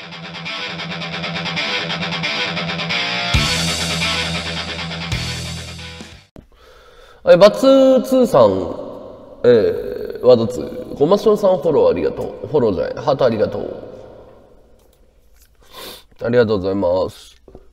バツツーさん、ワードツー、ごましょうさんフォローありがとう。フォローじゃない、ハートありがとう。ありがとうございます。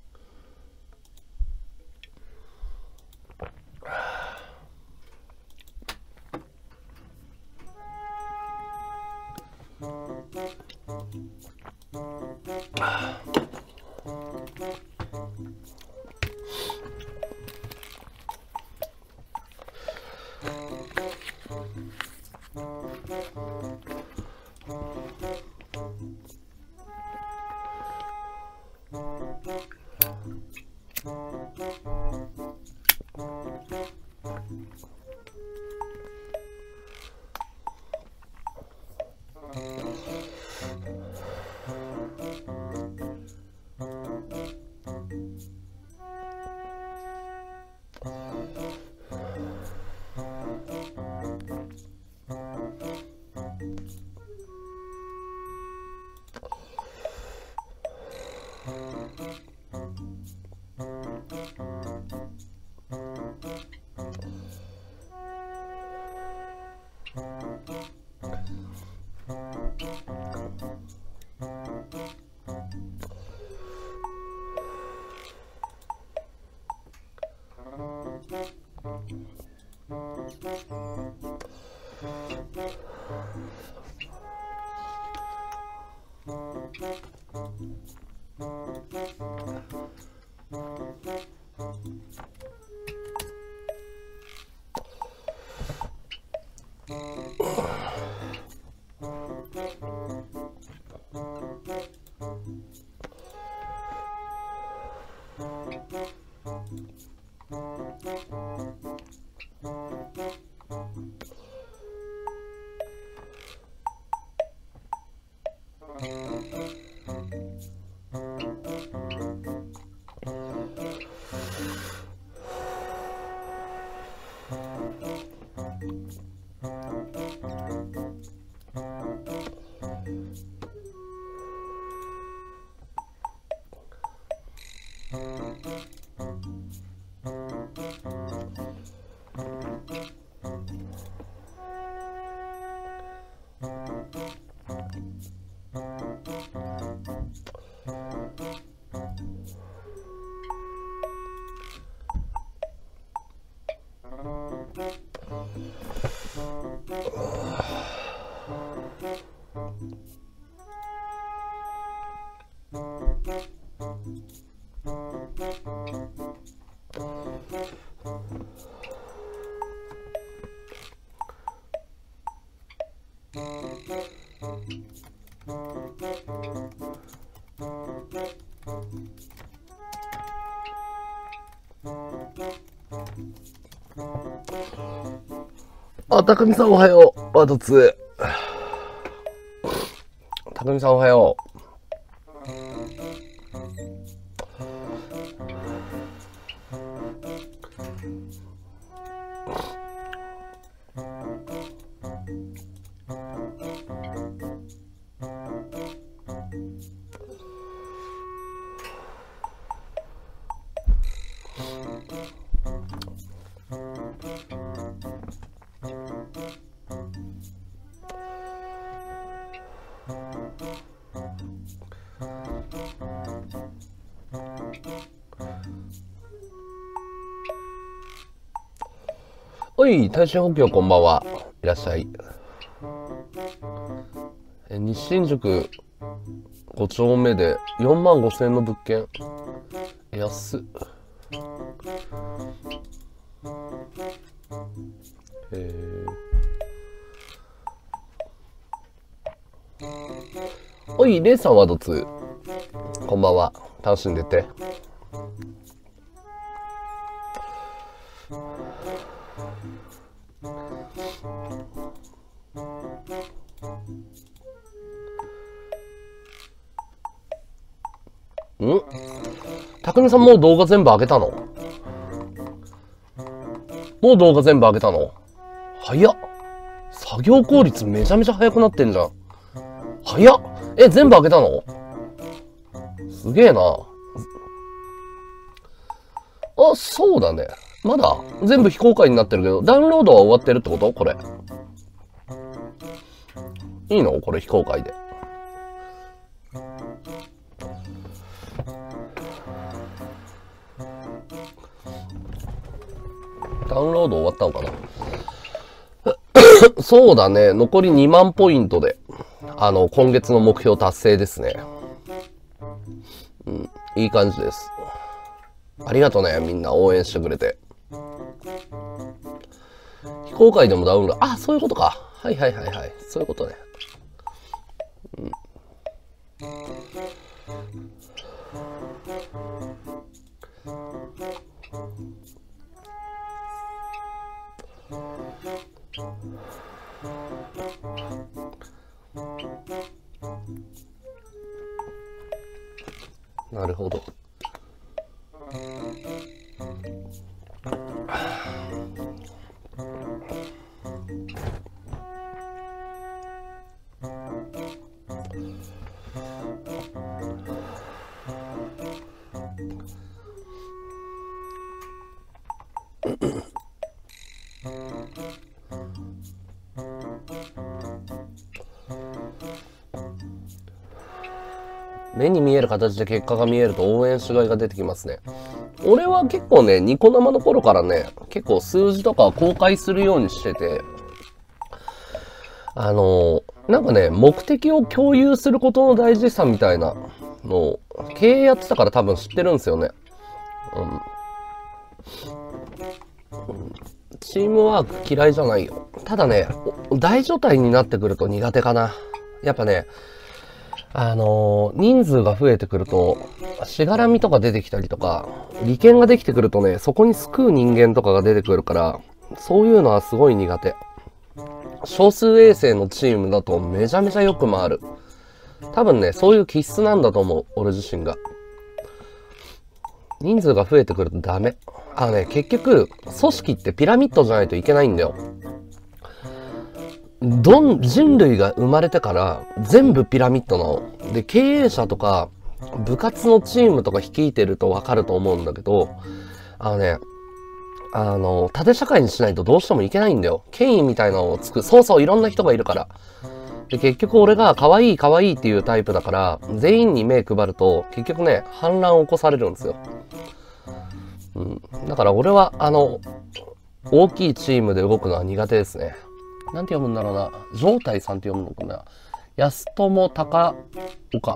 あ、たくみさんおはよう。ワード2。たくみさんおはよう。おい、耐震補強こんばんは。いらっしゃい。西新宿5丁目で45,000円の物件。安っ。おい、レイさんはどつ。こんばんは。楽しんでて。ん？たくみさんもう動画全部上げたの？もう動画全部上げたの？早っ。作業効率めちゃめちゃ早くなってんじゃん。早っ。全部上げたの？ すげえな。あ、そうだね。まだ全部非公開になってるけど、ダウンロードは終わってるってことこれ。いいのこれ非公開で。ダウンロード終わったのかなそうだね。残り2万ポイントで、今月の目標達成ですね。うん、いい感じです。ありがとね、みんな応援してくれて。非公開でもダウンロード、あ、そういうことか。はいはいはいはい。そういうことね。うん、なるほど。目に見える形で結果が見えると応援しがいが出てきますね。俺は結構ね、ニコ生の頃からね、結構数字とか公開するようにしてて、なんかね、目的を共有することの大事さみたいなのを、経営やってたから多分知ってるんですよね。チームワーク嫌いじゃないよ。ただね、大所帯になってくると苦手かな。やっぱね、人数が増えてくると、しがらみとか出てきたりとか、利権ができてくるとね、そこに救う人間とかが出てくるから、そういうのはすごい苦手。少数衛星のチームだとめちゃめちゃよく回る。多分ね、そういう気質なんだと思う、俺自身が。人数が増えてくるとダメ。結局、組織ってピラミッドじゃないといけないんだよ。人類が生まれてから全部ピラミッドなの。で、経営者とか部活のチームとか率いてるとわかると思うんだけど、縦社会にしないとどうしてもいけないんだよ。権威みたいなのをそうそう、いろんな人がいるから。で、結局俺が可愛い可愛いっていうタイプだから、全員に目配ると、結局ね、反乱を起こされるんですよ。だから俺は、大きいチームで動くのは苦手ですね。なんて読むんだろうな。状態さんって読むのかな。安友高岡。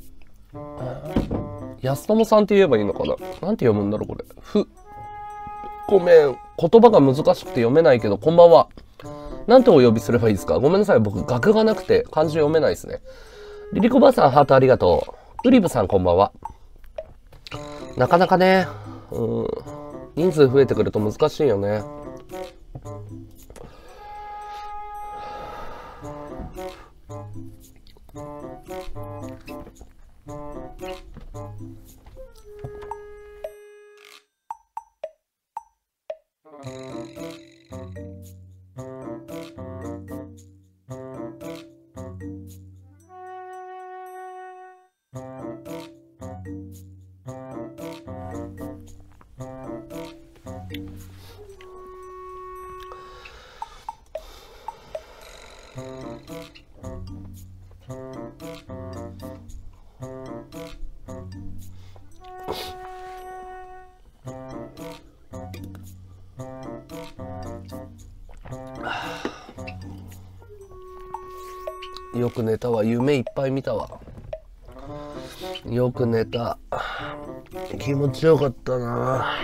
安友さんって言えばいいのかな。なんて読むんだろう、これ。ごめん。言葉が難しくて読めないけど、こんばんは。なんてお呼びすればいいですか？ごめんなさい。僕、学がなくて漢字読めないですね。リリコばあさん、ハートありがとう。ウリブさん、こんばんは。なかなかね、人数増えてくると難しいよね。よく寝たわ。夢いっぱい見たわ。よく寝た。気持ちよかったな。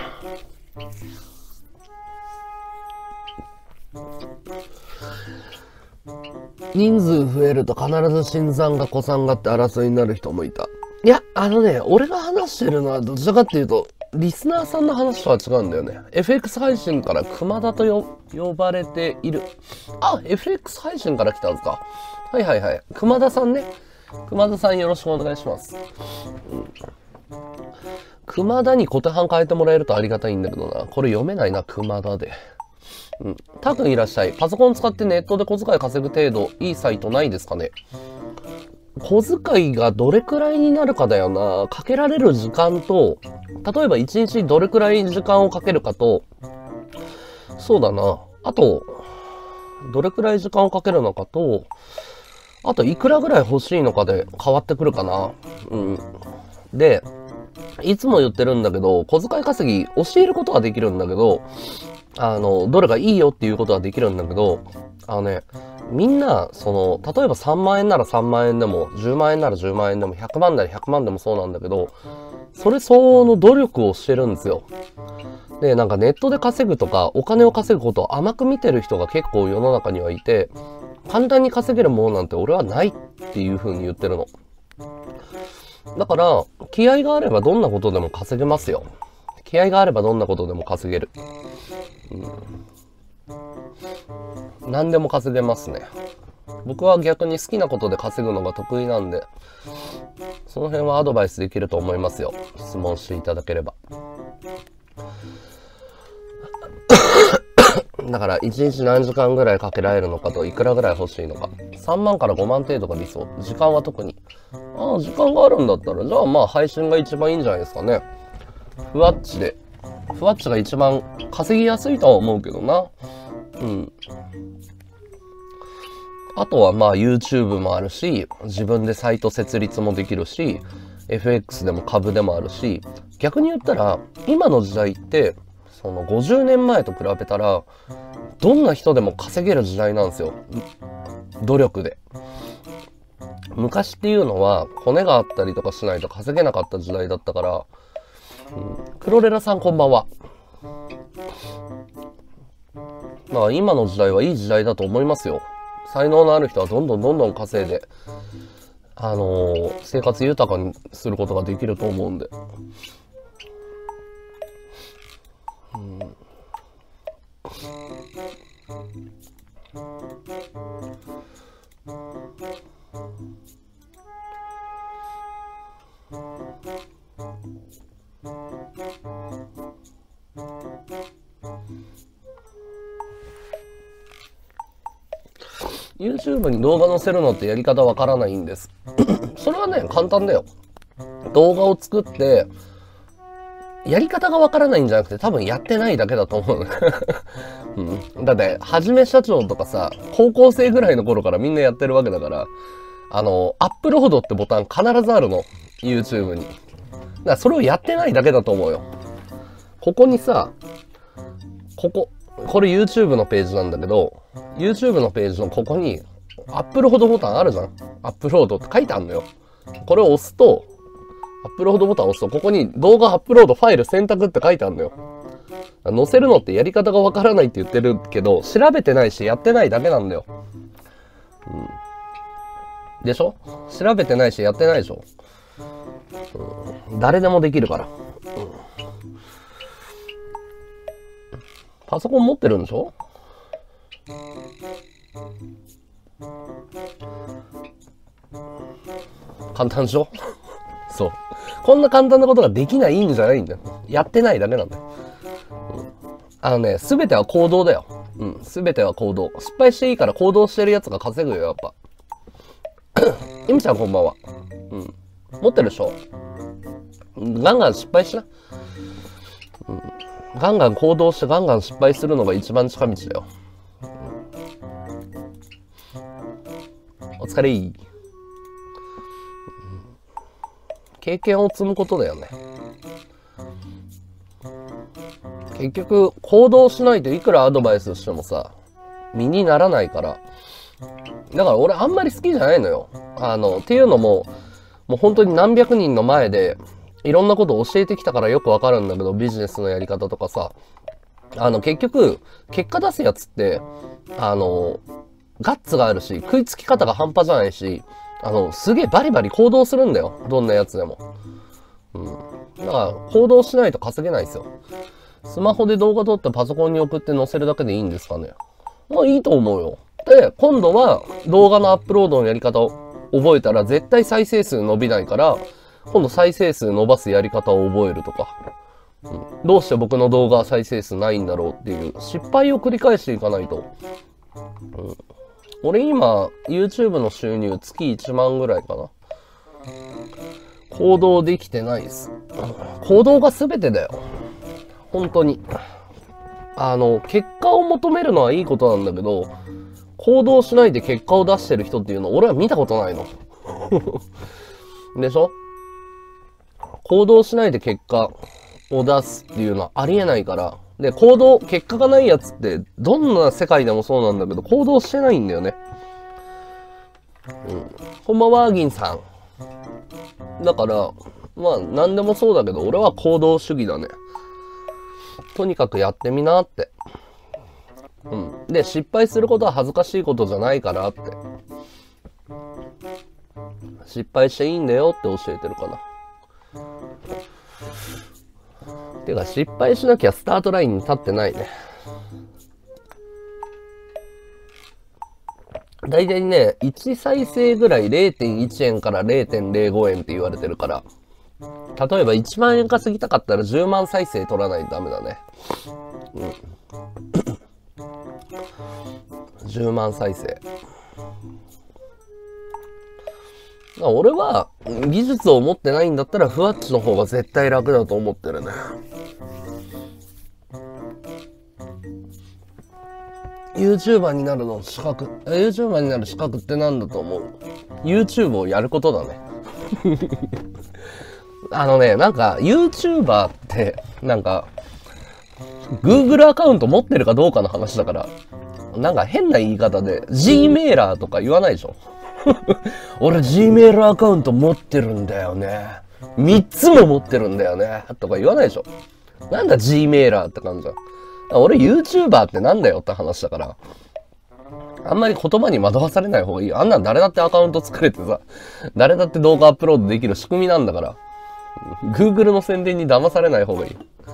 人数増えると必ず新参が古参がって争いになる人もいた。いや、俺が話してるのはどちらかっていうと、リスナーさんの話とは違うんだよね。FX 配信から熊田と呼ばれている。あ、FX 配信から来たんですか。はいはいはい。熊田さんね。熊田さんよろしくお願いします。熊田に小手半変えてもらえるとありがたいんだけどな。これ読めないな、熊田で。たくんいらっしゃい。パソコン使ってネットで小遣い稼ぐ程度、いいサイトないですかね。 小遣いがどれくらいになるかだよな。かけられる時間と、例えば1日どれくらい時間をかけるかと、そうだな。あと、どれくらい時間をかけるのかと、あといくらぐらい欲しいのかで変わってくるかな。うん。で、いつも言ってるんだけど、小遣い稼ぎ教えることができるんだけど、どれがいいよっていうことはできるんだけど、みんな、例えば3万円なら3万円でも、10万円なら10万円でも、100万なら100万でもそうなんだけど、それ相応の努力をしてるんですよ。で、なんかネットで稼ぐとか、お金を稼ぐことを甘く見てる人が結構世の中にはいて、簡単に稼げるものなんて俺はないっていう風に言ってるの。だから、気合があればどんなことでも稼げますよ。気合があればどんなことでも稼げる。何でも稼げますね。僕は逆に好きなことで稼ぐのが得意なんで、その辺はアドバイスできると思いますよ。質問していただければ。だから1日何時間ぐらいかけられるのかといくらぐらい欲しいのか。3万から5万程度が理想。時間は特に。ああ、時間があるんだったら、じゃあまあ配信が一番いいんじゃないですかね。ふわっちで。ふわっちが一番稼ぎやすいとは思うけどな。うん。あとはまあ YouTube もあるし、自分でサイト設立もできるし、FX でも株でもあるし、逆に言ったら、今の時代って、その50年前と比べたら、どんな人でも稼げる時代なんですよ。努力で。昔っていうのは、骨があったりとかしないと稼げなかった時代だったから、クロレラさんこんばんは。まあ今の時代はいい時代だと思いますよ。才能のある人はどんどん稼いで、生活豊かにすることができると思うんで。YouTube に動画載せるのってやり方わからないんです。それはね、簡単だよ。動画を作って、やり方がわからないんじゃなくて多分やってないだけだと思う。だって、はじめ社長とかさ、高校生ぐらいの頃からみんなやってるわけだから、アップロードってボタン必ずあるの。YouTube に。だからそれをやってないだけだと思うよ。ここにさ、これ YouTube のページなんだけど、YouTube のページのここに、アップロードボタンあるじゃん。アップロードって書いてあるのよ。これを押すと、アップロードボタンを押すと、ここに動画アップロードファイル選択って書いてあるのよ。載せるのってやり方がわからないって言ってるけど、調べてないしやってないだけなんだよ。でしょ？調べてないしやってないでしょ？誰でもできるから。パソコン持ってるんでしょ？簡単でしょ？そう。こんな簡単なことができないんじゃないんだよ。やってないだけなんだよ。すべては行動だよ。すべては行動。失敗していいから行動してるやつが稼ぐよ、やっぱ。ゆみちゃんこんばんは。持ってるでしょ？ガンガン失敗しな。ガンガン行動してガンガン失敗するのが一番近道だよ。お疲れ。経験を積むことだよね。結局行動しないといくらアドバイスしてもさ、身にならないから。だから俺あんまり好きじゃないのよ。っていうのも、もう本当に何百人の前でいろんなことを教えてきたからよくわかるんだけど、ビジネスのやり方とかさ。結局、結果出すやつって、ガッツがあるし、食いつき方が半端じゃないし、すげえバリバリ行動するんだよ。どんなやつでも。だから、行動しないと稼げないですよ。スマホで動画撮ってパソコンに送って載せるだけでいいんですかね。まあいいと思うよ。で、今度は動画のアップロードのやり方を覚えたら絶対再生数伸びないから、今度再生数伸ばすやり方を覚えるとか。どうして僕の動画は再生数ないんだろうっていう失敗を繰り返していかないと、 俺今、YouTube の収入月1万ぐらいかな。行動できてないです。行動が全てだよ。本当に。結果を求めるのはいいことなんだけど、行動しないで結果を出してる人っていうの俺は見たことないの。でしょ？行動しないで結果を出すっていうのはありえないから。で、結果がないやつって、どんな世界でもそうなんだけど、行動してないんだよね。こんばんは、銀さん。だから、まあ、なんでもそうだけど、俺は行動主義だね。とにかくやってみなって。で、失敗することは恥ずかしいことじゃないからって。失敗していいんだよって教えてるかな。てか、失敗しなきゃスタートラインに立ってないね。だいたいね、1再生ぐらい 0.1 円から 0.05 円って言われてるから、例えば1万円稼ぎたかったら10万再生取らないとダメだね。10万再生。俺は技術を持ってないんだったらふわっちの方が絶対楽だと思ってるね。YouTuber になる資格って何だと思う？ YouTube をやることだね。なんか YouTuber ってなんか Google アカウント持ってるかどうかの話だから、なんか変な言い方で Gmailer とか言わないでしょ。俺 Gmail アカウント持ってるんだよね。3つも持ってるんだよね。とか言わないでしょ。なんだ Gmailer って感じだ。俺 YouTuber ってなんだよって話だから。あんまり言葉に惑わされない方がいい。あんなん誰だってアカウント作れてさ、誰だって動画アップロードできる仕組みなんだから。Google の宣伝に騙されない方がいい。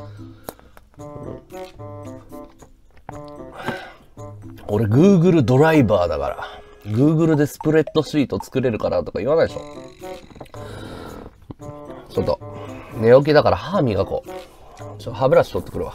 俺 Google ドライバーだから。Google でスプレッドシート作れるからとか言わないでしょ。ちょっと、寝起きだから歯磨こう。歯ブラシ取ってくるわ。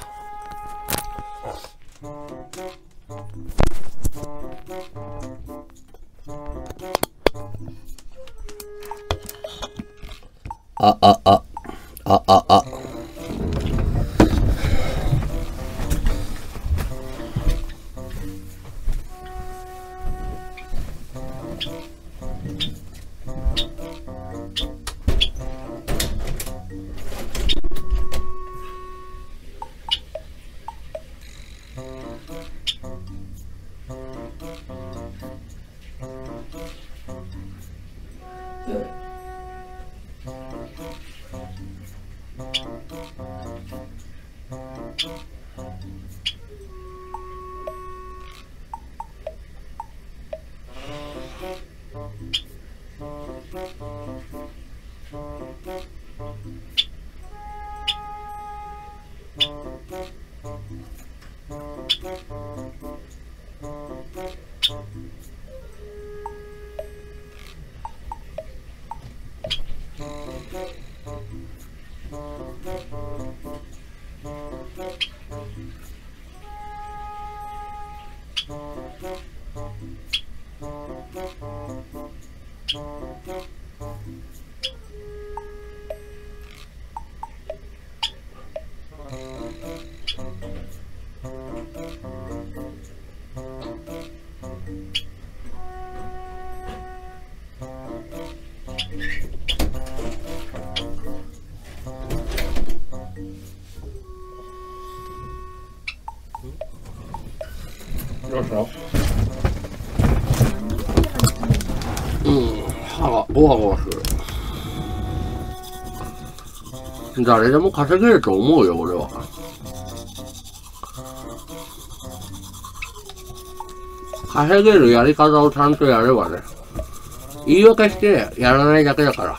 どうした？歯がゴワゴワする。誰でも稼げると思うよ、俺は。稼げるやり方をちゃんとやればね。言い訳してやらないだけだから。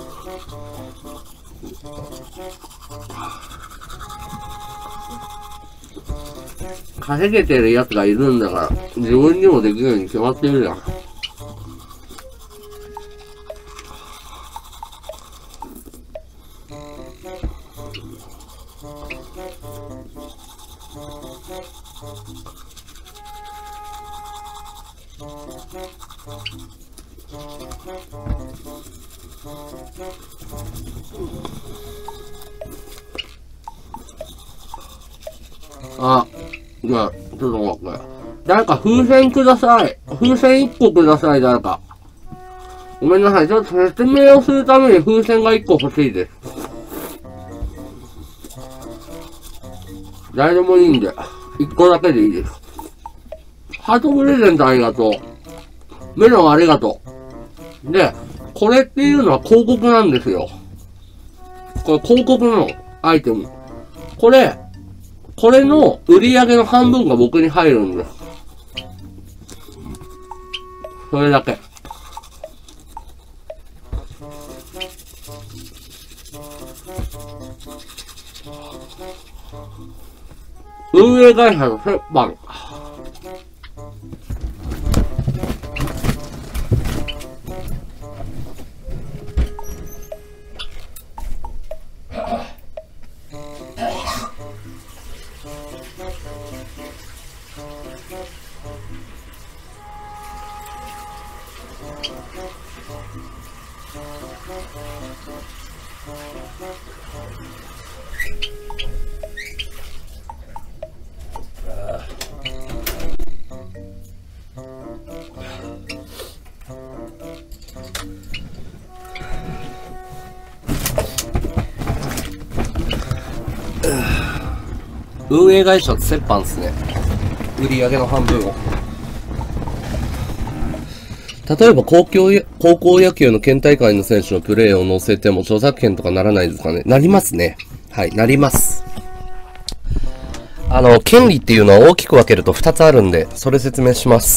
稼げてるやつがいるんだから、自分にもできるように決まってるじゃん。 あ、じゃあ、ちょっと待って。誰か風船ください。風船1個ください、誰か。ごめんなさい。ちょっと説明をするために風船が1個欲しいです。誰でもいいんで、1個だけでいいです。ハートプレゼントありがとう。メロンありがとう。で、これっていうのは広告なんですよ。これ広告のアイテム。これの売り上げの半分が僕に入るんです。それだけ。運営会社の折半。運営会社と折半ですね。売り上げの半分を。例えば高校野球の県大会の選手のプレーを載せても著作権とかならないですかね。なりますね。はい、なります。権利っていうのは大きく分けると2つあるんで、それ説明します。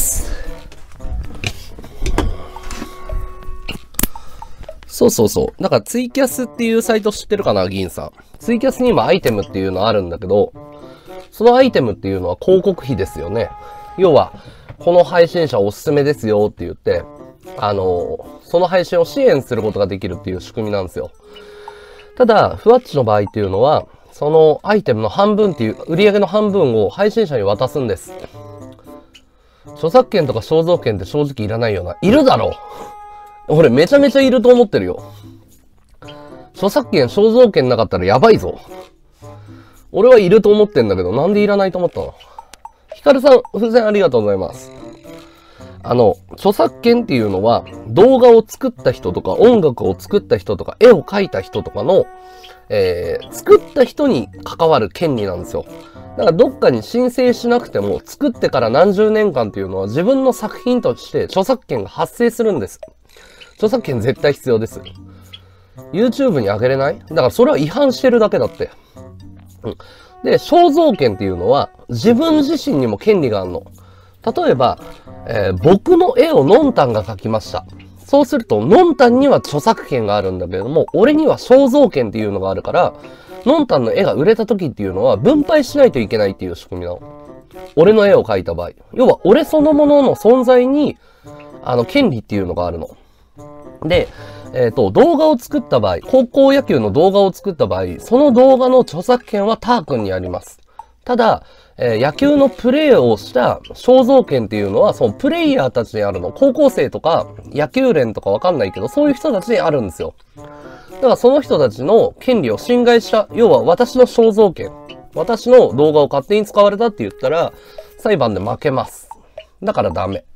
そうそうそう。だからツイキャスっていうサイト知ってるかな、議員さん。ツイキャスに今アイテムっていうのあるんだけど、そのアイテムっていうのは広告費ですよね。要は、この配信者おすすめですよって言って、その配信を支援することができるっていう仕組みなんですよ。ただ、ふわっちの場合っていうのは、そのアイテムの半分っていう、売り上げの半分を配信者に渡すんです。著作権とか肖像権って正直いらないよな。いるだろう。俺めちゃめちゃいると思ってるよ。著作権、肖像権なかったらやばいぞ。俺はいると思ってんだけど、なんでいらないと思ったの？ヒカルさん、風船ありがとうございます。著作権っていうのは、動画を作った人とか、音楽を作った人とか、絵を描いた人とかの、作った人に関わる権利なんですよ。だからどっかに申請しなくても、作ってから何十年間っていうのは自分の作品として著作権が発生するんです。著作権絶対必要です。YouTube に上げれない？だからそれは違反してるだけだって。うん。で、肖像権っていうのは自分自身にも権利があるの。例えば、僕の絵をのんたんが描きました。そうすると、のんたんには著作権があるんだけれども、俺には肖像権っていうのがあるから、のんたんの絵が売れた時っていうのは分配しないといけないっていう仕組みなの。俺の絵を描いた場合。要は、俺そのものの存在に、権利っていうのがあるの。で、動画を作った場合、高校野球の動画を作った場合、その動画の著作権はター君にあります。ただ、野球のプレーをした肖像権っていうのは、そのプレイヤーたちにあるの。高校生とか野球連とかわかんないけど、そういう人たちにあるんですよ。だからその人たちの権利を侵害した、要は私の肖像権、私の動画を勝手に使われたって言ったら、裁判で負けます。だからダメ。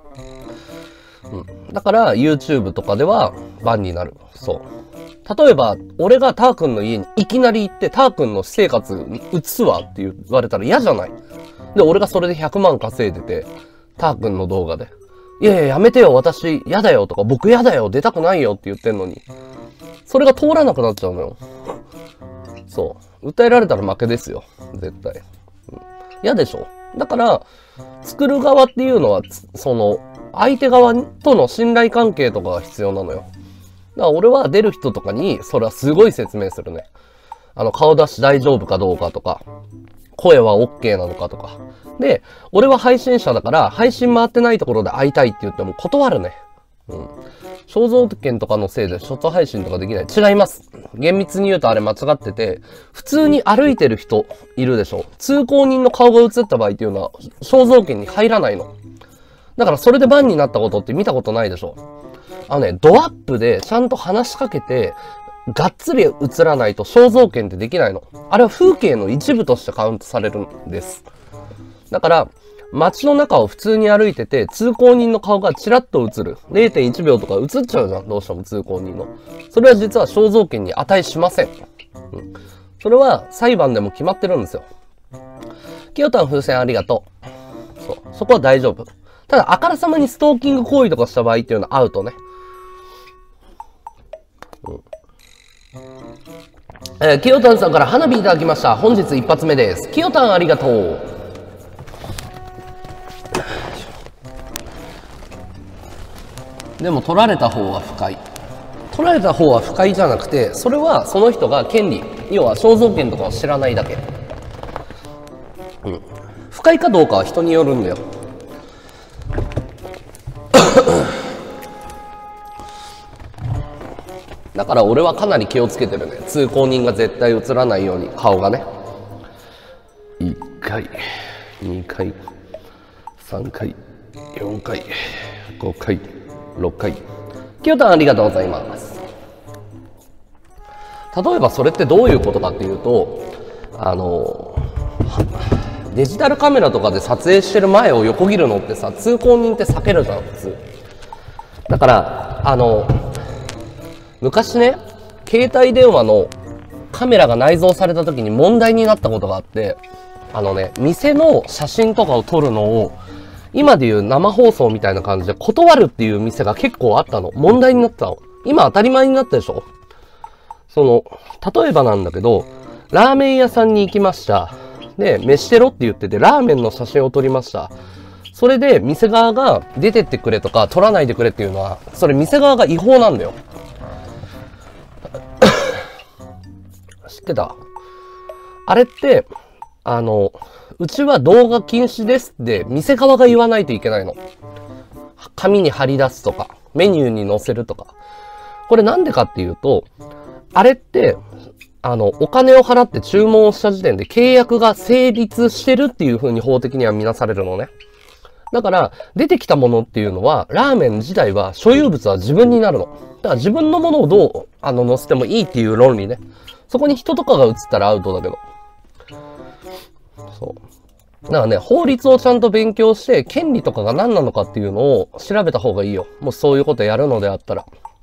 だから YouTube とかではバンになる。そう。例えば、俺がター君の家にいきなり行って、ター君の私生活映すわって言われたら嫌じゃない。で、俺がそれで100万稼いでて、ター君の動画で。いやいや、やめてよ、私嫌だよとか、僕嫌だよ、出たくないよって言ってんのに。それが通らなくなっちゃうのよ。そう。訴えられたら負けですよ。絶対。嫌でしょ？だから、作る側っていうのは、相手側との信頼関係とかが必要なのよ。だから俺は出る人とかに、それはすごい説明するね。顔出し大丈夫かどうかとか、声は OK なのかとか。で、俺は配信者だから、配信回ってないところで会いたいって言っても断るね。肖像権とかのせいでショット配信とかできない。違います。厳密に言うとあれ間違ってて、普通に歩いてる人いるでしょ。通行人の顔が映った場合っていうのは、肖像権に入らないの。 だからそれでバンになったことって見たことないでしょ。ドアップでちゃんと話しかけて、がっつり映らないと肖像権ってできないの。あれは風景の一部としてカウントされるんです。だから、街の中を普通に歩いてて、通行人の顔がチラッと映る。0.1 秒とか映っちゃうじゃん。どうしても通行人の。それは実は肖像権に値しません。それは裁判でも決まってるんですよ。キヨタン風船ありがとう。そこは大丈夫。ただ、あからさまにストーキング行為とかした場合っていうのはアウトね。キヨタンさんから花火いただきました。本日一発目です。キヨタンありがとう。でも取られた方は不快。取られた方は不快じゃなくて、それはその人が権利、要は肖像権とかを知らないだけ。不快かどうかは人によるんだよ。だから俺はかなり気をつけてるね。通行人が絶対映らないように、顔がね。1回、2回、3回、4回、5回、6回。キヨタンありがとうございます。例えばそれってどういうことかっていうと、デジタルカメラとかで撮影してる前を横切るのってさ、通行人って避けるじゃん、普通。だから、昔ね、携帯電話のカメラが内蔵された時に問題になったことがあって、店の写真とかを撮るのを、今でいう生放送みたいな感じで断るっていう店が結構あったの。問題になったの。今当たり前になったでしょ？例えばなんだけど、ラーメン屋さんに行きました。で、飯テロって言ってて、ラーメンの写真を撮りました。それで、店側が出てってくれとか、撮らないでくれっていうのは、それ店側が違法なんだよ。知ってた？あれって、うちは動画禁止ですって、店側が言わないといけないの。紙に貼り出すとか、メニューに載せるとか。これなんでかっていうと、あれって、お金を払って注文をした時点で契約が成立してるっていう風に法的には見なされるのね。だから、出てきたものっていうのは、ラーメン自体は所有物は自分になるの。だから自分のものをどう、載せてもいいっていう論理ね。そこに人とかが映ったらアウトだけど。そう。だからね、法律をちゃんと勉強して、権利とかが何なのかっていうのを調べた方がいいよ。もうそういうことやるのであったら。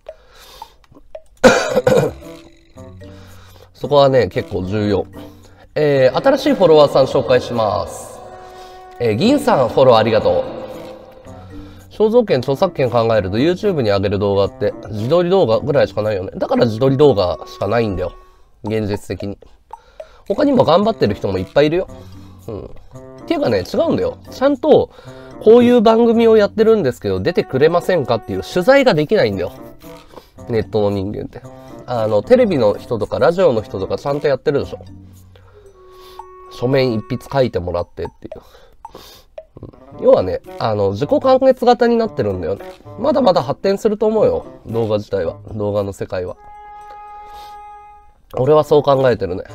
そこはね、結構重要。新しいフォロワーさん紹介します。銀さんフォローありがとう。肖像権、著作権考えると YouTube に上げる動画って自撮り動画ぐらいしかないよね。だから自撮り動画しかないんだよ。現実的に。他にも頑張ってる人もいっぱいいるよ。っていうかね、違うんだよ。ちゃんと、こういう番組をやってるんですけど、出てくれませんかっていう取材ができないんだよ。ネットの人間って。テレビの人とかラジオの人とかちゃんとやってるでしょ。書面一筆書いてもらってっていう。要はね、自己完結型になってるんだよね。まだまだ発展すると思うよ。動画自体は。動画の世界は。俺はそう考えてるね。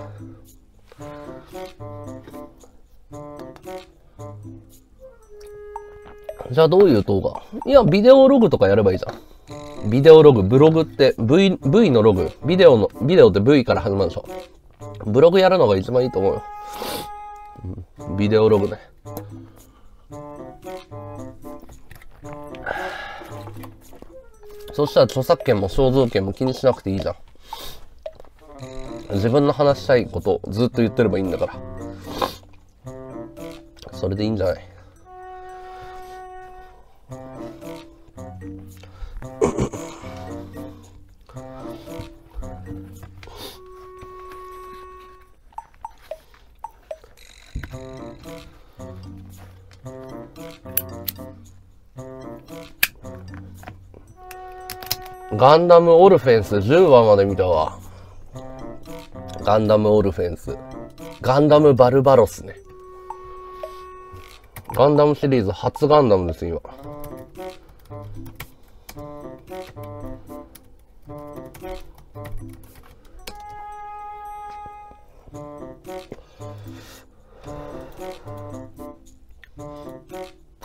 じゃあどういう動画？いや、ビデオログとかやればいいじゃん。ビデオログ、ブログって V のログ、ビデオって V から始まるでしょ。ブログやるのが一番いいと思うよ。ビデオログね。そしたら著作権も肖像権も気にしなくていいじゃん。自分の話したいことをずっと言ってればいいんだから。それでいいんじゃない？ガンダムオルフェンス10話まで見たわ。ガンダムオルフェンス。ガンダムバルバロスね。ガンダムシリーズ初ガンダムです、今。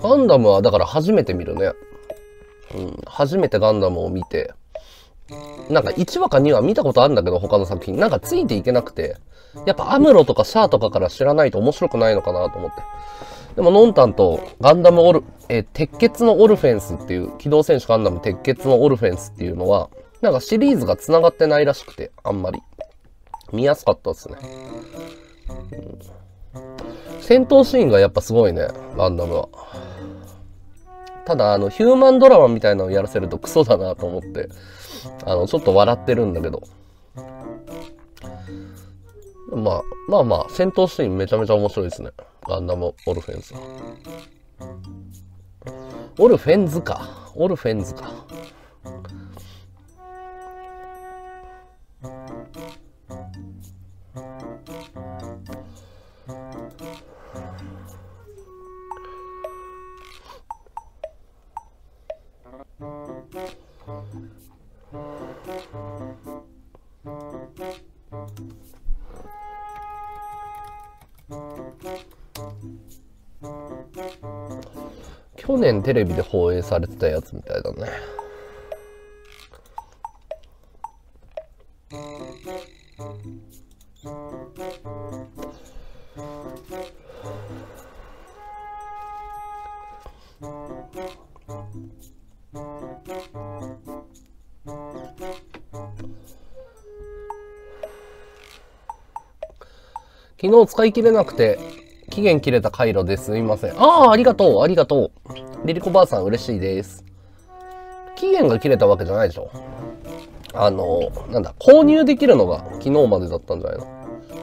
ガンダムはだから初めて見るね。初めてガンダムを見て、なんか1話か2話見たことあるんだけど、他の作品。なんかついていけなくて、やっぱアムロとかシャアとかから知らないと面白くないのかなと思って。でも、ノンタンとガンダム鉄血のオルフェンスっていう、機動戦士ガンダム鉄血のオルフェンスっていうのは、なんかシリーズが繋がってないらしくて、あんまり。見やすかったですね。戦闘シーンがやっぱすごいね、ガンダムは。ただ、ヒューマンドラマみたいなのをやらせるとクソだなと思って、ちょっと笑ってるんだけど。まあ、戦闘シーンめちゃめちゃ面白いですね。ガンダムオルフェンズ。オルフェンズか。去年テレビで放映されてたやつみたいだね。昨日使い切れなくて期限切れた回路ですいません。ありがとう。リリコばあさん嬉しいです。期限が切れたわけじゃないでしょ。なんだ、購入できるのが昨日までだったんじゃないの。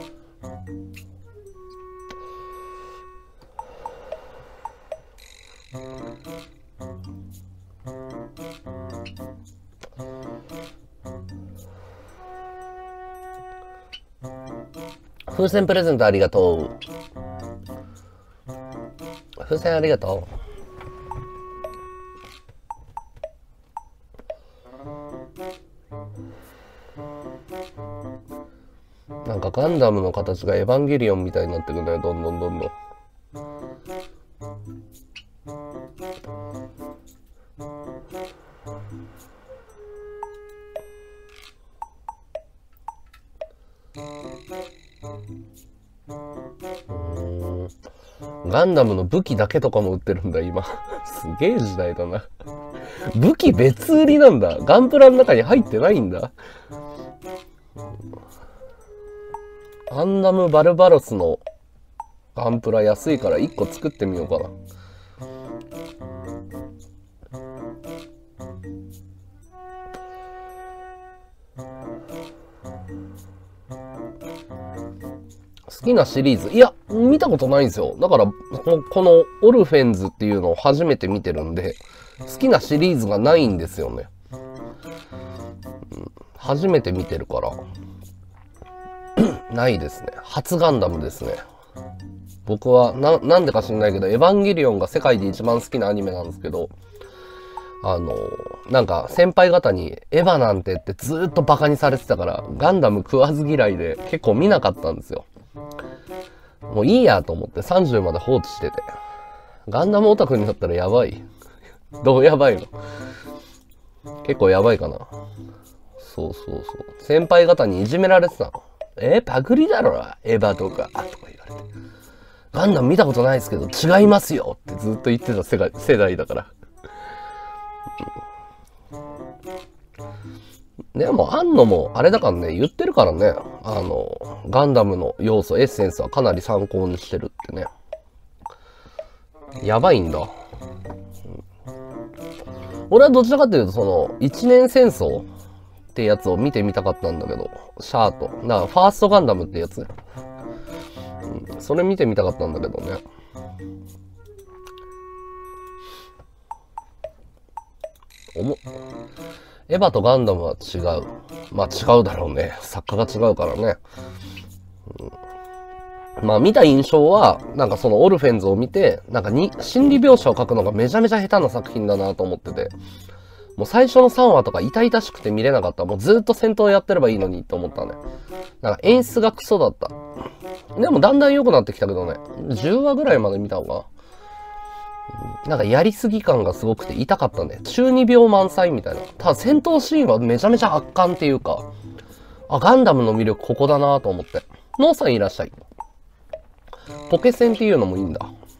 風船プレゼントありがとう。風船ありがとう。なんかガンダムの形がエヴァンゲリオンみたいになってくるね、どんどん。ガンダムの武器だけとかも売ってるんだ、今。すげえ時代だな。武器別売りなんだ。ガンプラの中に入ってないんだ。ガンダムバルバロスのガンプラ安いから1個作ってみようかな。好きなシリーズ。いや、見たことないんですよ。だから、このオルフェンズっていうのを初めて見てるんで、好きなシリーズがないんですよね。初めて見てるから。ないですね。初ガンダムですね。僕は、なんでか知んないけど、エヴァンゲリオンが世界で一番好きなアニメなんですけど、なんか先輩方にエヴァなんてってずーっとバカにされてたから、ガンダム食わず嫌いで結構見なかったんですよ。もういいやと思って30まで放置してて。ガンダムオタクになったらやばい。どうやばいの？結構やばいかな。そう。先輩方にいじめられてたの。パクリだろエヴァとか。とか言われて。ガンダム見たことないですけど違いますよってずっと言ってた世代だから。でも、あんのも、あれだからね、言ってるからね。ガンダムの要素、エッセンスはかなり参考にしてるってね。やばいんだ。俺はどちらかというと、一年戦争ってやつを見てみたかったんだけど、シャアと。だから、ファーストガンダムってやつ。それ見てみたかったんだけどね。エヴァとガンダムは違う。まあ違うだろうね。作家が違うからね。まあ見た印象は、なんかそのオルフェンズを見て、なんか心理描写を書くのがめちゃめちゃ下手な作品だなと思ってて。もう最初の3話とか痛々しくて見れなかった。もうずっと戦闘やってればいいのにと思ったね。なんか演出がクソだった。でもだんだん良くなってきたけどね。10話ぐらいまで見たのかな。 なんかやりすぎ感がすごくて痛かったね。中二病満載みたいな。ただ戦闘シーンはめちゃめちゃ圧巻っていうか、あ、ガンダムの魅力ここだなと思って。ノーさんいらっしゃい。ポケセンっていうのもいいんだ。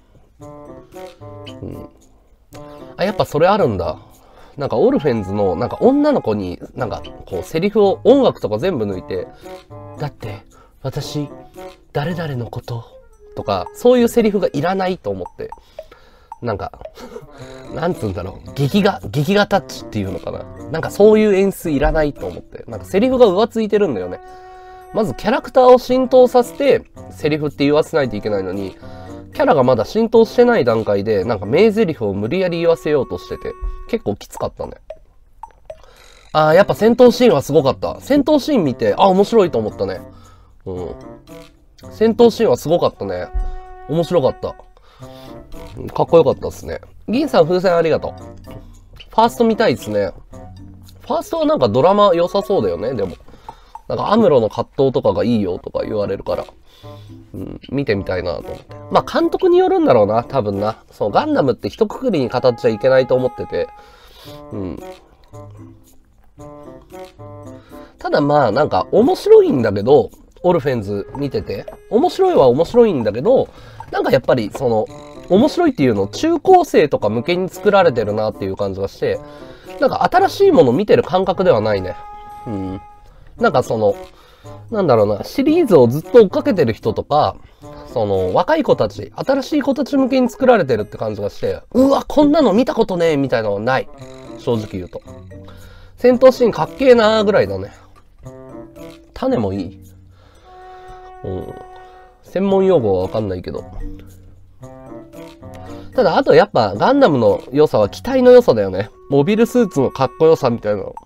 あ、やっぱそれあるんだ。なんかオルフェンズのなんか女の子になんかこうセリフを音楽とか全部抜いて、だって私誰々のこととかそういうセリフがいらないと思って、なんかなんつうんだろう、劇画タッチっていうのかな、なんかそういう演出いらないと思って、なんかセリフが浮ついてるんだよね。まずキャラクターを浸透させてセリフって言わせないといけないのに、キャラがまだ浸透してない段階でなんか名台詞を無理やり言わせようとしてて、結構きつかったね。あー、やっぱ戦闘シーンはすごかった。戦闘シーン見て、あ、面白いと思ったね。戦闘シーンはすごかったね。面白かった。かっこよかったですね。銀さん風船ありがとう。ファースト見たいですね。ファーストはなんかドラマ良さそうだよね、でも。なんかアムロの葛藤とかがいいよとか言われるから。見てみたいなと思って。まあ監督によるんだろうな、多分な。そう、ガンダムって一括りに語っちゃいけないと思ってて。ただまあなんか面白いんだけど、オルフェンズ見てて。面白いは面白いんだけど、なんかやっぱりその、面白いっていうの中高生とか向けに作られてるなっていう感じがして、なんか新しいもの見てる感覚ではないね。なんかその、なんだろうな、シリーズをずっと追っかけてる人とか、その、若い子たち、新しい子たち向けに作られてるって感じがして、うわ、こんなの見たことねえみたいなのはない。正直言うと。戦闘シーンかっけえなーぐらいだね。種もいい。専門用語はわかんないけど。ただ、あとやっぱガンダムの良さは機体の良さだよね。モビルスーツのかっこよさみたいなの。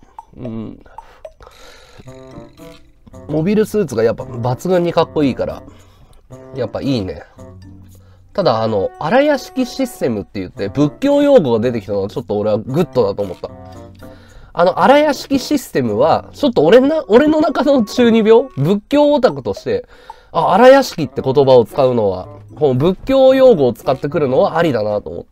モビルスーツがやっぱ抜群にかっこいいから、やっぱいいね。ただ荒屋敷システムって言って仏教用語が出てきたのはちょっと俺はグッドだと思った。荒屋敷システムは、ちょっと俺の中の中二病仏教オタクとして、あ、荒屋敷って言葉を使うのは、この仏教用語を使ってくるのはありだなと思った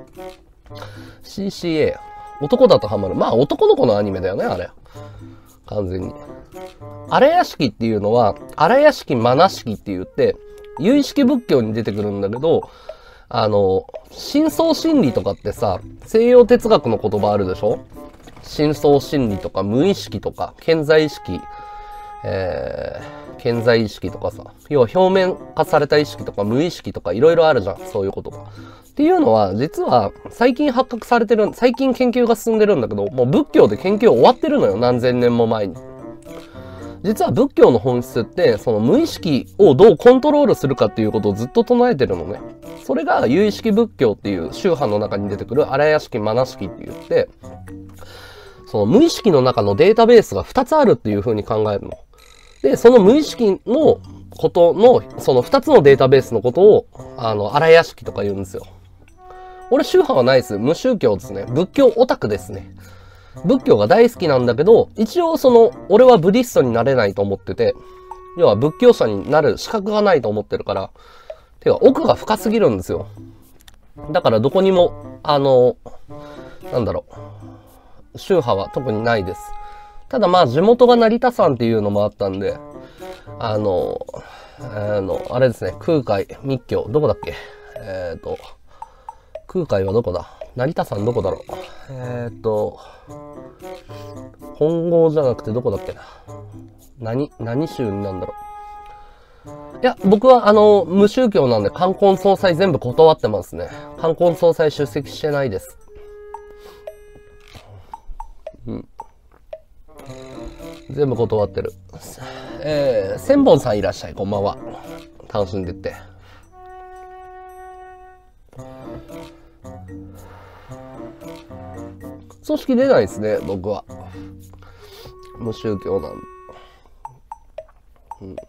。CCA。男だとハマる。まあ男の子のアニメだよね、あれ。完全に。荒屋敷っていうのは、荒屋敷マナ式って言って、唯識仏教に出てくるんだけど、深層心理とかってさ、西洋哲学の言葉あるでしょ？深層心理とか無意識とか、顕在意識、顕在意識とかさ、要は表面化された意識とか無意識とかいろいろあるじゃん、そういうことが。っていうのは、実は最近発覚されてる、最近研究が進んでるんだけど、もう仏教で研究終わってるのよ、何千年も前に。実は仏教の本質って、その無意識をどうコントロールするかっていうことをずっと唱えてるのね。それが有意識仏教っていう宗派の中に出てくる荒屋敷、マナ式って言って、その無意識の中のデータベースが2つあるっていう風に考えるの。で、その無意識のことの、その2つのデータベースのことを、荒屋敷とか言うんですよ。俺宗派はないです。無宗教ですね。仏教オタクですね。仏教が大好きなんだけど、一応俺はブディストになれないと思ってて、要は仏教者になる資格がないと思ってるから、てか奥が深すぎるんですよ。だからどこにも、なんだろう、宗派は特にないです。ただまあ地元が成田山っていうのもあったんで、あれですね、空海、密教、どこだっけ？空海はどこだ？成田山どこだろう？本郷じゃなくてどこだっけな。何宗になんだろう。いや、僕は無宗教なんで冠婚葬祭全部断ってますね。冠婚葬祭出席してないです。全部断ってる。千本さんいらっしゃい、こんばんは。楽しんでって。組織出ないですね、僕は。無宗教なんで。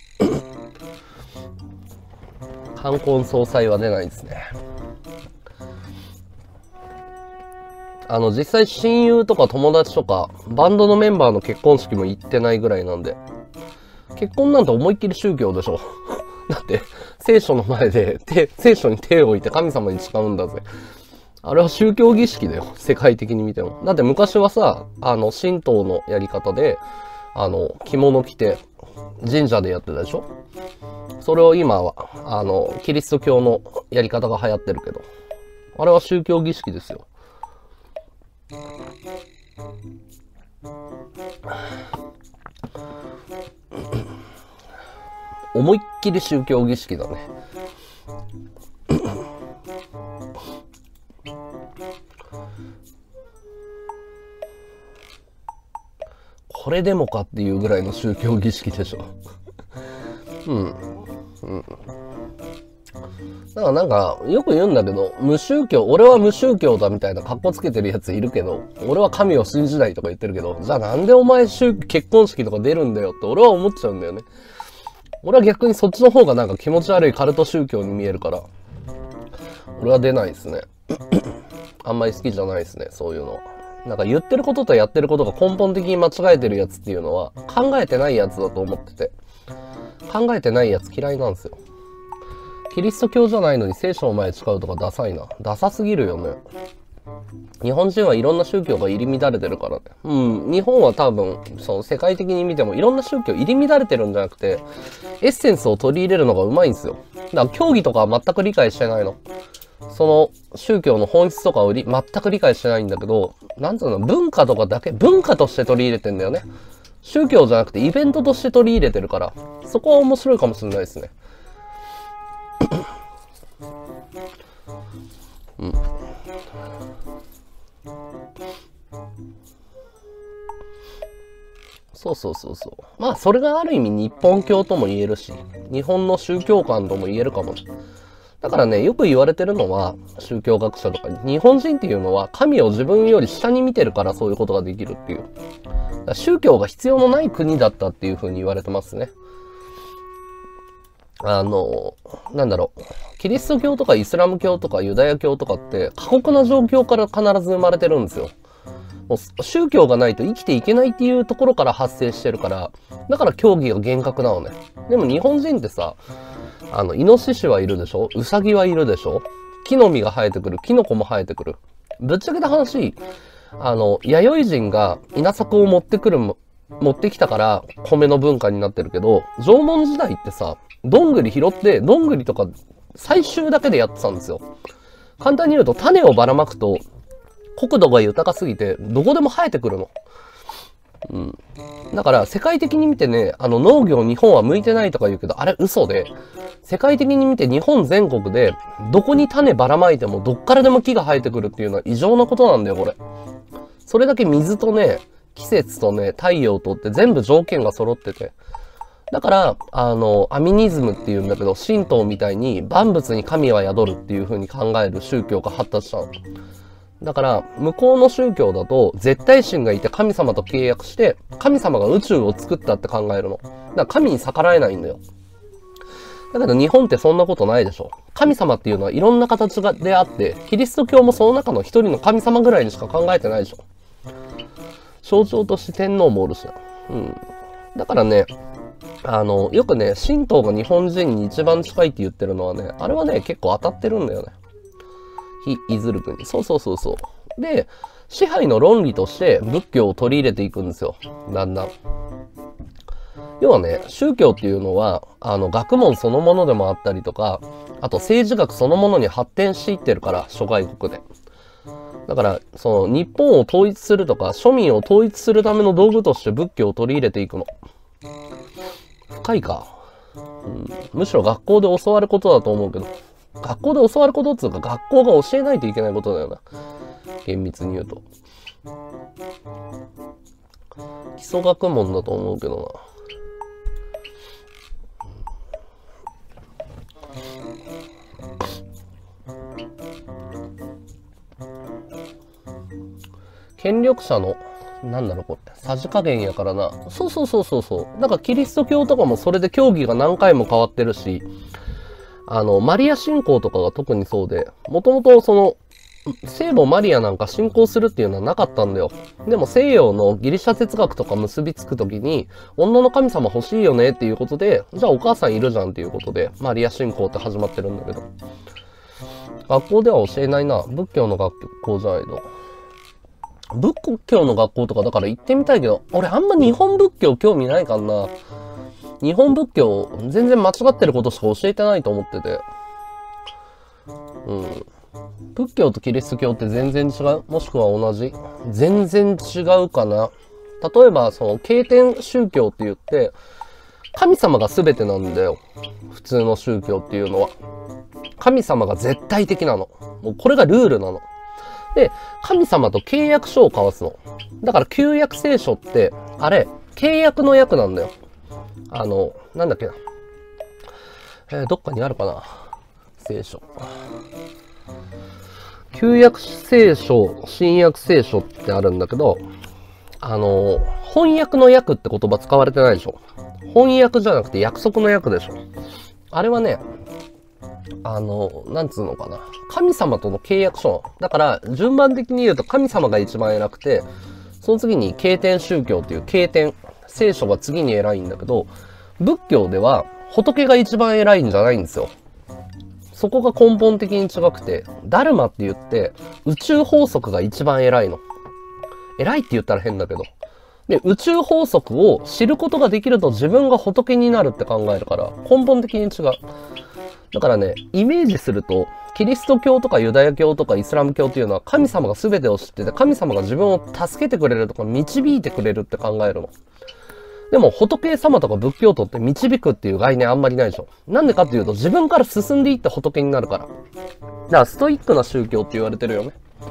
冠婚葬祭は出ないですね。実際親友とか友達とか、バンドのメンバーの結婚式も行ってないぐらいなんで。結婚なんて思いっきり宗教でしょ。だって、 聖書の前で、聖書に手を置いて神様に誓うんだぜ。あれは宗教儀式だよ。世界的に見ても。だって昔はさ、神道のやり方で、着物着て、神社でやってたでしょ。それを今は、キリスト教のやり方が流行ってるけど、あれは宗教儀式ですよ。思いっきり宗教儀式だね。これでもかっていうぐらいの宗教儀式でしょ。うん。うん。だからなんか、よく言うんだけど、俺は無宗教だみたいな格好つけてるやついるけど、俺は神を信じないとか言ってるけど、じゃあなんでお前結婚式とか出るんだよって俺は思っちゃうんだよね。俺は逆にそっちの方がなんか気持ち悪いカルト宗教に見えるから、俺は出ないですね。あんまり好きじゃないですね、そういうのは。なんか言ってることとやってることが根本的に間違えてるやつっていうのは考えてないやつだと思ってて、考えてないやつ嫌いなんですよ。キリスト教じゃないのに聖書を前誓うとかダサいな。ダサすぎるよね。日本人はいろんな宗教が入り乱れてるからね。うん。日本は多分、世界的に見てもいろんな宗教入り乱れてるんじゃなくて、エッセンスを取り入れるのがうまいんですよ。だから教義とかは全く理解してないの。その宗教の本質とかを全く理解してないんだけど、なんつうの、文化とかだけ、文化として取り入れてんだよね。宗教じゃなくてイベントとして取り入れてるから、そこは面白いかもしれないですね。うん。そうそうそうそう。まあ、それがある意味日本教とも言えるし、日本の宗教観とも言えるかも。だからね、よく言われてるのは、宗教学者とかに、日本人っていうのは神を自分より下に見てるからそういうことができるっていう。宗教が必要のない国だったっていう風に言われてますね。なんだろう。キリスト教とかイスラム教とかユダヤ教とかって過酷な状況から必ず生まれてるんですよ。もう宗教がないと生きていけないっていうところから発生してるから、だから教義が厳格なのね。でも日本人ってさ、イノシシはいるでしょ？ウサギはいるでしょ？木の実が生えてくる。キノコも生えてくる。ぶっちゃけた話、弥生人が稲作を持ってきたから米の文化になってるけど、縄文時代ってさ、どんぐり拾って、どんぐりとか採集だけでやってたんですよ。簡単に言うと種をばらまくと、国土が豊かすぎて、どこでも生えてくるの。うん。だから、世界的に見てね、農業日本は向いてないとか言うけど、あれ嘘で、世界的に見て日本全国で、どこに種ばらまいても、どっからでも木が生えてくるっていうのは異常なことなんだよ、これ。それだけ水とね、季節とね、太陽とって全部条件が揃ってて。だから、アミニズムっていうんだけど、神道みたいに万物に神は宿るっていう風に考える宗教が発達したの。だから、向こうの宗教だと、絶対神がいて神様と契約して、神様が宇宙を作ったって考えるの。だから神に逆らえないんだよ。だけど日本ってそんなことないでしょ。神様っていうのはいろんな形であって、キリスト教もその中の一人の神様ぐらいにしか考えてないでしょ。象徴として天皇もおるしな。うん。だからね、よくね、神道が日本人に一番近いって言ってるのはね、あれはね、結構当たってるんだよね。いずる国。そうそうそうそう。で、支配の論理として仏教を取り入れていくんですよ。だんだん。要はね、宗教っていうのは、学問そのものでもあったりとか、あと政治学そのものに発展していってるから、諸外国で。だから、日本を統一するとか、庶民を統一するための道具として仏教を取り入れていくの。深いか。むしろ学校で教わることだと思うけど。学校で教わることっていうか、学校が教えないといけないことだよな。厳密に言うと。基礎学問だと思うけどな。権力者の、なんだろうこれ、さじ加減やからな。そうそうそうそうそう。だからキリスト教とかもそれで教義が何回も変わってるし、マリア信仰とかが特にそうで、もともと聖母マリアなんか信仰するっていうのはなかったんだよ。でも西洋のギリシャ哲学とか結びつくときに、女の神様欲しいよねっていうことで、じゃあお母さんいるじゃんっていうことで、マリア信仰って始まってるんだけど。学校では教えないな。仏教の学校じゃないと。仏教の学校とかだから行ってみたいけど、俺あんま日本仏教興味ないかな。日本仏教全然間違ってることしか教えてないと思ってて。仏教とキリスト教って全然違う？もしくは同じ？全然違うかな。例えば、その、経典宗教って言って、神様が全てなんだよ。普通の宗教っていうのは。神様が絶対的なの。もうこれがルールなの。で、神様と契約書を交わすの。だから旧約聖書って、あれ、契約の約なんだよ。なんだっけな。どっかにあるかな。聖書。旧約聖書、新約聖書ってあるんだけど、翻訳の訳って言葉使われてないでしょ。翻訳じゃなくて約束の訳でしょ。あれはね、なんつうのかな。神様との契約書。だから、順番的に言うと神様が一番偉くて、その次に経典宗教っていう経典、聖書が次に偉いんだけど、仏教では仏が一番偉いんじゃないんですよ。そこが根本的に違くて、ダルマって言って宇宙法則が一番偉いの。偉いって言ったら変だけど。で、宇宙法則を知ることができると自分が仏になるって考えるから、根本的に違う。だからね、イメージすると、キリスト教とかユダヤ教とかイスラム教っていうのは神様が全てを知ってて、神様が自分を助けてくれるとか導いてくれるって考えるの。でも仏様とか仏教徒って導くっていう概念あんまりないでしょ。なんでかっていうと自分から進んでいって仏になるから。だからストイックな宗教って言われてるよね。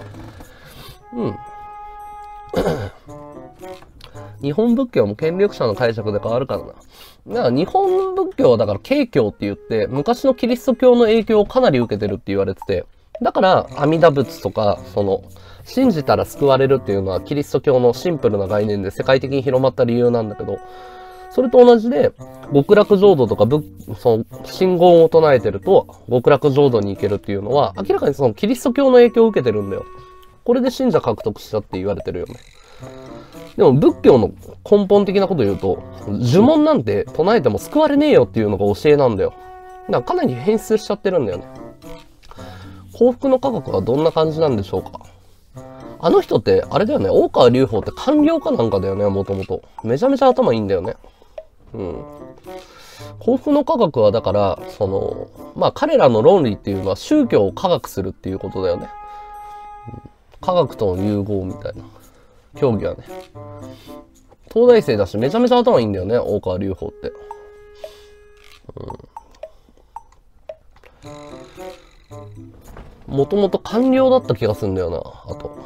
日本仏教も権力者の解釈で変わるからな。だから日本仏教はだから慶教って言って昔のキリスト教の影響をかなり受けてるって言われてて、だから阿弥陀仏とか信じたら救われるっていうのはキリスト教のシンプルな概念で世界的に広まった理由なんだけど、それと同じで極楽浄土とか信言を唱えてると極楽浄土に行けるっていうのは明らかにキリスト教の影響を受けてるんだよ。これで信者獲得したって言われてるよね。でも仏教の根本的なこと言うと、呪文なんて唱えても救われねえよっていうのが教えなんだよ。だからかなり変質しちゃってるんだよね。幸福の科学はどんな感じなんでしょうか。あの人って、あれだよね、大川隆法って官僚かなんかだよね、もともと。めちゃめちゃ頭いいんだよね。幸福の科学はだから、彼らの論理っていうのは宗教を科学するっていうことだよね。科学との融合みたいな。競技はね。東大生だし、めちゃめちゃ頭いいんだよね、大川隆法って。もともと官僚だった気がするんだよな、あと。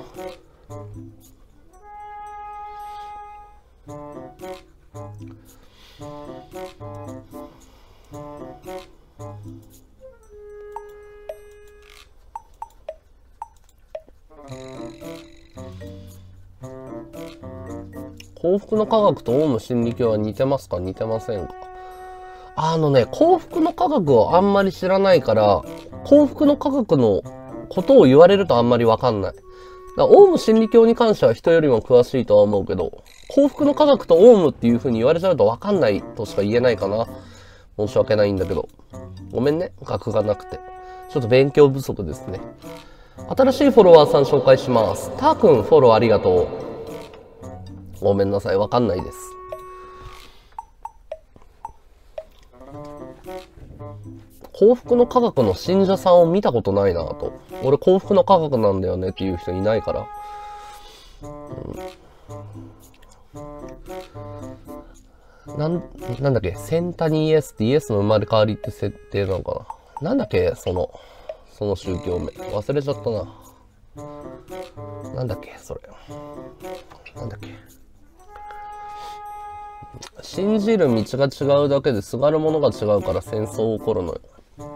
幸福の科学とオウム真理教は似てますか？似てませんか？幸福の科学をあんまり知らないから、幸福の科学のことを言われるとあんまりわかんない。オウム真理教に関しては人よりも詳しいとは思うけど、幸福の科学とオウムっていう風に言われちゃうとわかんないとしか言えないかな。申し訳ないんだけど。ごめんね、学がなくて。ちょっと勉強不足ですね。新しいフォロワーさん紹介します。たーくんフォローありがとう。ごめんなさい、わかんないです。幸福の科学の信者さんを見たことないなと。俺幸福の科学なんだよねっていう人いないから。なんだっけ、センタニーイエスってイエスの生まれ変わりって設定なのかな。なんだっけ、その宗教名。忘れちゃったな。なんだっけ、それ。なんだっけ。信じる道が違うだけですがるものが違うから戦争起こるのよ。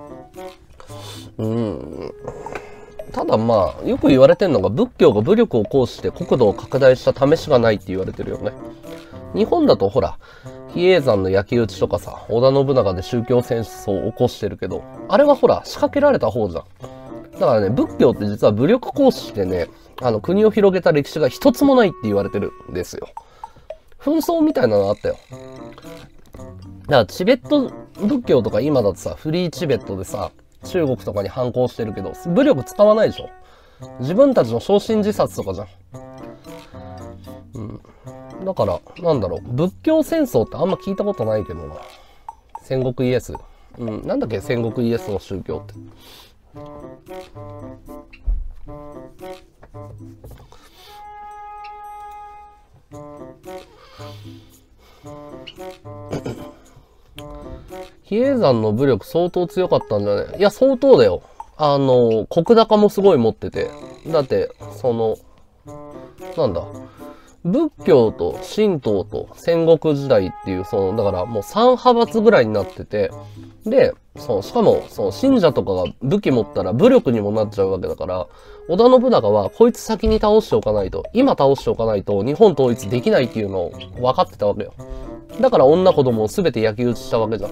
ただまあ、よく言われてるのが仏教が武力を行使して国土を拡大した試しがないって言われてるよね。日本だとほら、比叡山の焼き討ちとかさ、織田信長で宗教戦争を起こしてるけど、あれはほら、仕掛けられた方じゃん。 だからね、仏教って実は武力行使でね、国を広げた歴史が一つもないって言われてるんですよ。紛争みたいなのあったよ。だからチベット仏教とか今だとさ、フリーチベットでさ、中国とかに反抗してるけど、武力使わないでしょ。自分たちの焼身自殺とかじゃん。だから、なんだろう、仏教戦争ってあんま聞いたことないけどな。戦国イエス。なんだっけ、戦国イエスの宗教って。比叡山の武力相当強かったんじゃね？いや、相当だよ。石高もすごい持ってて。だって、なんだ。仏教と神道と戦国時代っていう、だからもう3派閥ぐらいになってて、で、しかも、信者とかが武器持ったら武力にもなっちゃうわけだから、織田信長はこいつ先に倒しておかないと、今倒しておかないと日本統一できないっていうのを分かってたわけよ。だから女子供を全て焼き討ちしたわけじゃん。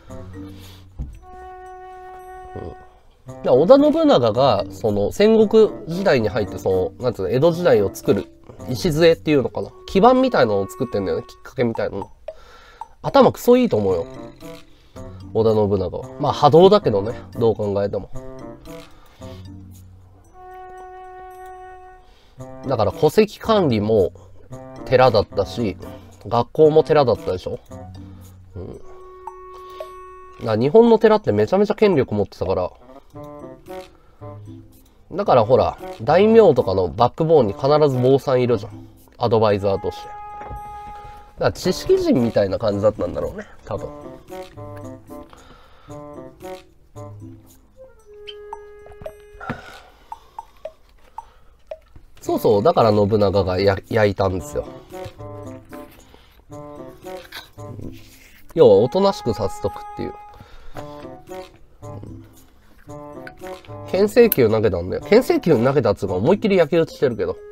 織田信長が、戦国時代に入って、なんつうの、江戸時代を作る、礎っていうのかな。基盤みたいなのを作ってんだよね。きっかけみたいなの。頭クソいいと思うよ。織田信長は。まあ、波動だけどね。どう考えても。だから、戸籍管理も寺だったし、学校も寺だったでしょ。日本の寺ってめちゃめちゃ権力持ってたから、だからほら、大名とかのバックボーンに必ず坊さんいるじゃん。アドバイザーとして。だから知識人みたいな感じだったんだろうね、多分。そうそう、だから信長が焼いたんですよ。要はおとなしくさせとくっていう。牽制球投げたんだよ。牽制球投げたやつが思いっきり焼き討ちしてるけど。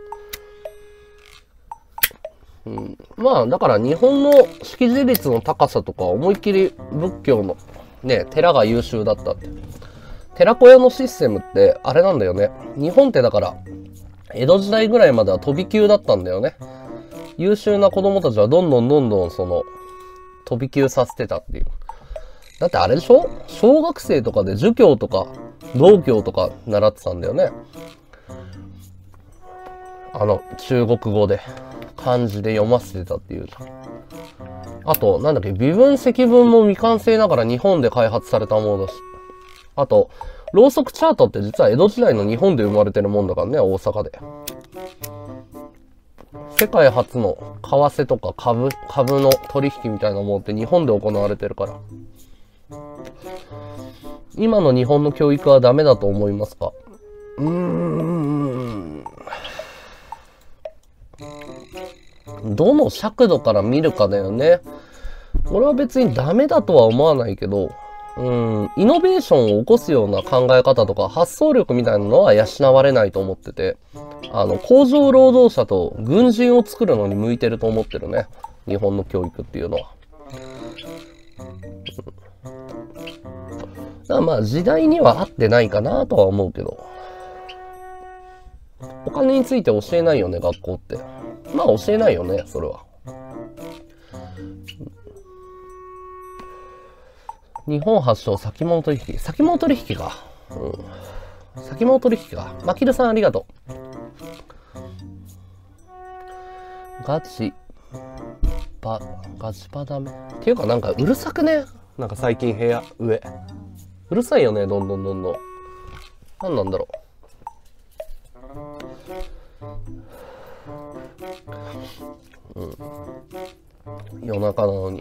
まあ、だから日本の識字率の高さとか思いっきり仏教のね、寺が優秀だったって。寺子屋のシステムってあれなんだよね。日本ってだから、江戸時代ぐらいまでは飛び級だったんだよね。優秀な子供たちはどんどん飛び級させてたっていう。だってあれでしょ？小学生とかで儒教とか道教とか習ってたんだよね。中国語で漢字で読ませてたっていうじゃん。あと、なんだっけ、微分積分も未完成ながら日本で開発されたものだし。あと、ローソクチャートって実は江戸時代の日本で生まれてるもんだからね、大阪で。世界初の為替とか株の取引みたいなものって日本で行われてるから。今の日本の教育はダメだと思いますか？どの尺度から見るかだよね。俺は別にダメだとは思わないけど、イノベーションを起こすような考え方とか発想力みたいなのは養われないと思ってて、工場労働者と軍人を作るのに向いてると思ってるね。日本の教育っていうのは。だからまあ時代には合ってないかなとは思うけど。お金について教えないよね、学校って。まあ教えないよね、それは。日本発祥先物取引。先物取引か。先物取引か。マキルさんありがとう。ガチパダメ。っていうかなんかうるさくね？なんか最近部屋、上。うるさいよね、どんどん。なんなんだろう。夜中なのに。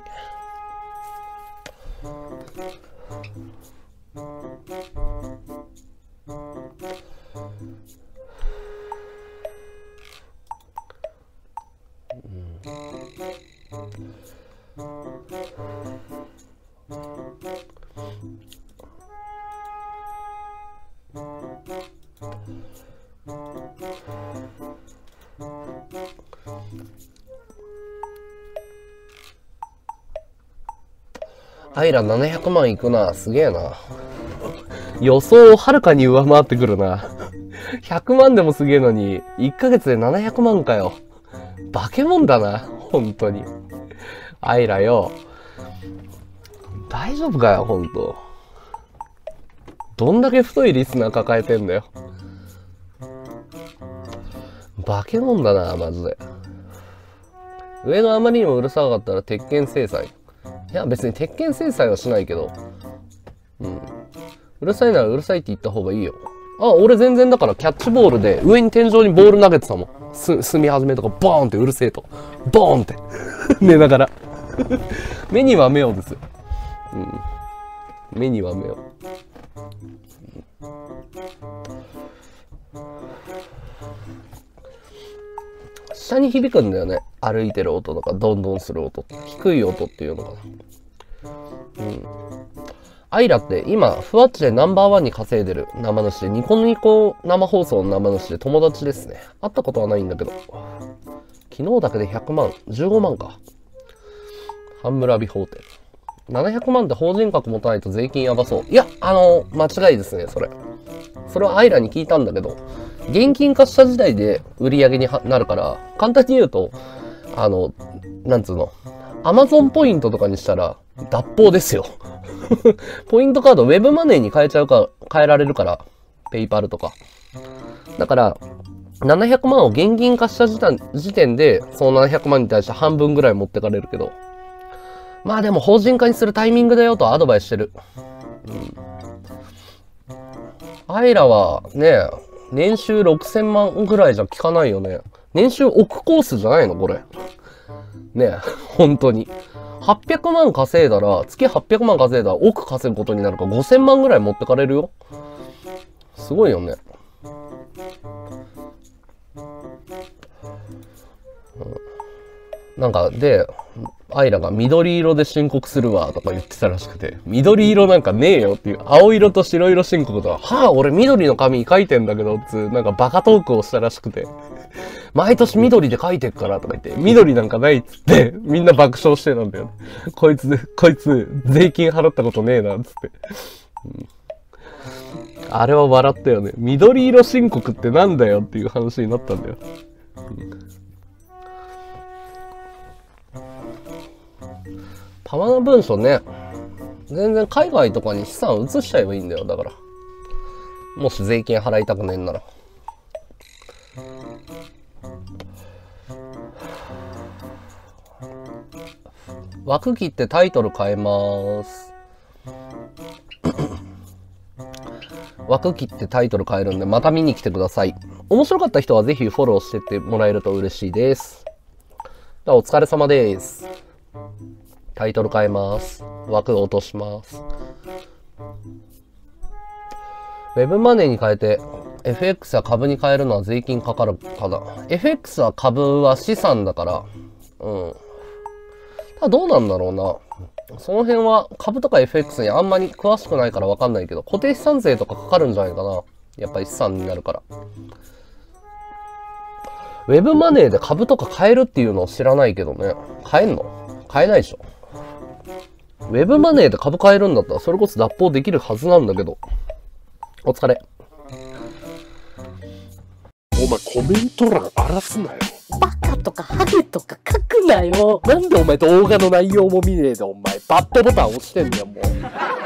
アイラ700万いくな。すげえな。 予想をはるかに上回ってくるな。100万でもすげえのに、1ヶ月で700万かよ。化け物だな、本当に。アイラよ。大丈夫かよ、ほんと。どんだけ太いリスナー抱えてんだよ。化け物だな、マジで。上があまりにもうるさかったら鉄拳制裁。いや、別に鉄拳制裁はしないけど。うん。うるさいならうるさいって言った方がいいよ。あ、俺全然だからキャッチボールで上に天井にボール投げてたもん。住み始めとかボーンってうるせえと。ボーンって。寝ながら。目には目をですよ。うん。目には目を。下に響くんだよね。歩いてる音とか、どんどんする音。低い音っていうのかな。うん。アイラって今、ふわっちでナンバーワンに稼いでる生主で、ニコニコ生放送の生主で友達ですね。会ったことはないんだけど。昨日だけで100万、15万か。半村美法店。700万って法人格持たないと税金やばそう。いや、間違いですね、それ。それはアイラに聞いたんだけど、現金化した時代で売り上げになるから、簡単に言うと、なんつうの、アマゾンポイントとかにしたら、脱法ですよ。ポイントカード、ウェブマネーに変えられるから、ペイパルとか。だから、700万を現金化した時点で、その700万に対して半分ぐらい持ってかれるけど、まあでも法人化にするタイミングだよとアドバイスしてる。うん。アイラはね、年収6000万ぐらいじゃ効かないよね。年収億コースじゃないのこれ。ね、本当に。800万稼いだら、月800万稼いだら億稼ぐことになるから5000万ぐらい持ってかれるよ。すごいよね。なんか、で、アイラが緑色で申告するわとか言ってたらしくて、緑色なんかねえよっていう、青色と白色申告とは、はあ、俺緑の紙書いてんだけど、なんかバカトークをしたらしくて、毎年緑で書いてっからとか言って、緑なんかないっつって、みんな爆笑してたんだよね。こいつ、税金払ったことねえな、っつって。あれは笑ったよね。緑色申告ってなんだよっていう話になったんだよ。たまの文章ね、全然海外とかに資産移しちゃえばいいんだよ、だから。もし税金払いたくねえんなら。枠切ってタイトル変えます。枠切ってタイトル変えるんで、また見に来てください。面白かった人はぜひフォローしてってもらえると嬉しいです。ではお疲れ様です。タイトル変えます。枠落とします。ウェブマネーに変えて FX や株に変えるのは税金かかるかな。FX は株は資産だから、うん。ただどうなんだろうな。その辺は株とか FX にあんまり詳しくないからわかんないけど、固定資産税とかかかるんじゃないかな。やっぱり資産になるから。ウェブマネーで株とか買えるっていうのを知らないけどね。買えんの？買えないでしょ。ウェブマネーで株買えるんだったらそれこそ脱法できるはずなんだけど。お疲れ。 お前コメント欄荒らすなよ。 バカとかハゲとか書くなよ。 なんでお前動画の内容も見ねえでお前バッドボタン押してんだよもう。